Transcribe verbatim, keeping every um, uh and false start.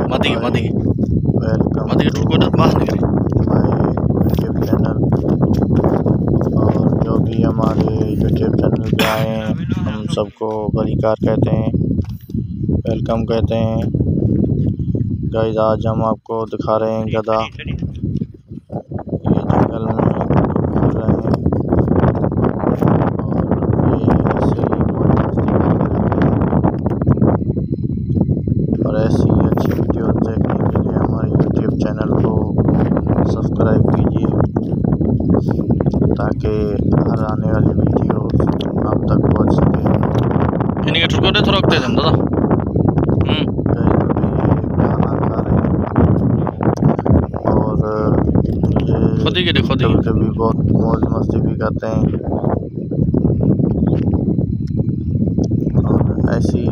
मत मत वेलकम मत ठुको ना बाहर निकले माय यूट्यूब चैनल। और जो भी हमारे यूट्यूब चैनल पे आए हैं हम सबको बरीकार कहते हैं, वेलकम कहते हैं। गाइस आज हम आपको दिखा रहे हैं गधा, ये जंगल में घूम रहे हैं और ये ऐसे ही मौज मस्ती करते रहते हैं। और ऐसी अच्छी वीडियोस देखने के लिए हमारे यूट्यूब चैनल को सब्सक्राइब कीजिए ताकि हर आने वाली वीडियो आप तक पहुंच सके। इन्हीं के ठुको दे थोड़ा रखते हैं दादा। हम्म खाना खा रहे हैं और ये खुद ही के देखो कभी कभी बहुत मौज मस्ती भी करते हैं। और ऐसी